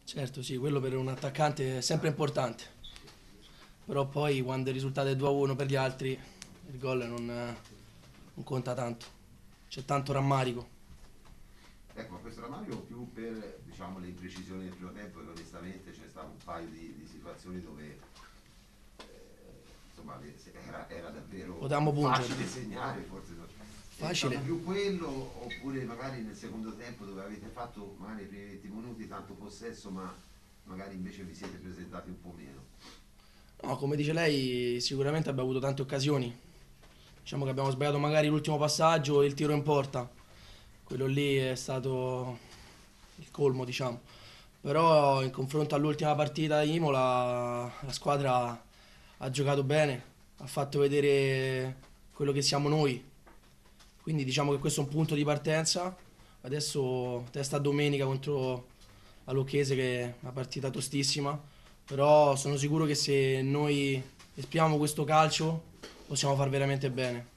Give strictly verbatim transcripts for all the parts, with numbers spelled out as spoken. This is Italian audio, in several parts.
Certo, sì, quello per un attaccante è sempre importante, però poi quando il risultato è due a uno per gli altri, il gol non, non conta tanto, c'è tanto rammarico. Ecco, ma questo rammarico più per diciamo, le imprecisioni del primo tempo, che onestamente c'è stato un paio di, di situazioni dove eh, insomma, le- se- era, era davvero Potevamo pungere. facile segnare, forse no. È stato Facile. più quello oppure magari nel secondo tempo dove avete fatto magari i primi venti minuti tanto possesso ma magari invece vi siete presentati un po' meno. No, come dice lei, sicuramente abbiamo avuto tante occasioni. Diciamo che abbiamo sbagliato magari l'ultimo passaggio e il tiro in porta. Quello lì è stato il colmo, diciamo. Però in confronto all'ultima partita a Imola, la squadra ha giocato bene, ha fatto vedere quello che siamo noi. Quindi diciamo che questo è un punto di partenza. Adesso testa domenica contro la Lucchese, che è una partita tostissima, però sono sicuro che se noi esprimiamo questo calcio possiamo far veramente bene.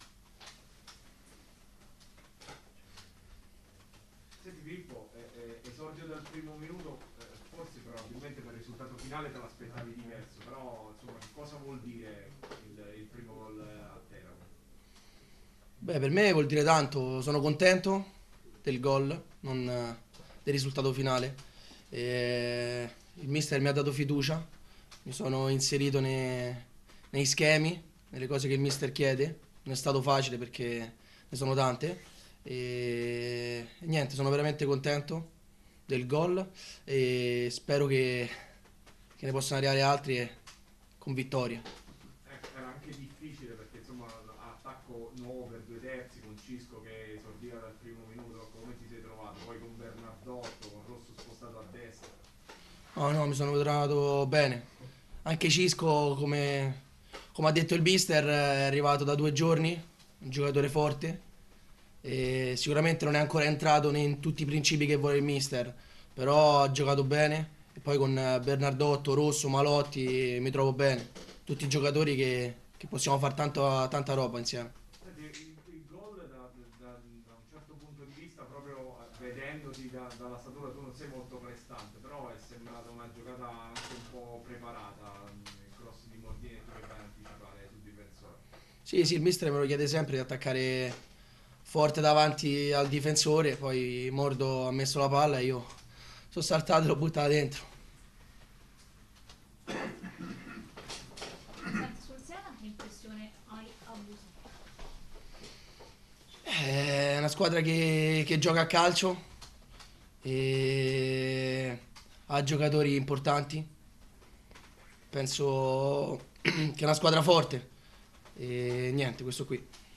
Senti Filippo, eh, eh, esordio dal primo minuto, eh, forse probabilmente per il risultato finale te l'aspettavi diverso, però insomma che cosa vuol dire il, il primo gol a Teramo? Beh, per me vuol dire tanto, sono contento del gol, non eh, del risultato finale. E il mister mi ha dato fiducia, mi sono inserito nei, nei schemi, nelle cose che il mister chiede. Non è stato facile perché ne sono tante. E, e niente, sono veramente contento del gol e spero che, che ne possano arrivare altri e con vittoria. Ecco, era anche difficile perché insomma attacco nuovo per due terzi con Cisco che esordiva dal primo minuto, come ti sei trovato? Poi con Bernardotto, con Rosso spostato a destra. No, no, mi sono trovato bene. Anche Cisco, come, come ha detto il mister, è arrivato da due giorni, un giocatore forte. E sicuramente non è ancora entrato in tutti i principi che vuole il mister, però ha giocato bene. E poi con Bernardotto, Rosso, Malotti mi trovo bene. Tutti giocatori che, che possiamo fare tanto- tanta roba insieme. Senti, il, il gol da, da- da un certo punto di vista, proprio vedendoti da- dalla statura, tu non sei molto prestante, però è sembrata una giocata anche un po' preparata, il cross di Mordini che vai a anticipare sul difensore. Sì, sì, il mister me lo chiede sempre di attaccare forte davanti al difensore, poi Mordo ha messo la palla e io sono saltato e l'ho buttata dentro. Senti, sul Siena che impressione hai avuto? È una squadra che, che gioca a calcio e ha giocatori importanti. Penso che è una squadra forte e niente, questo qui.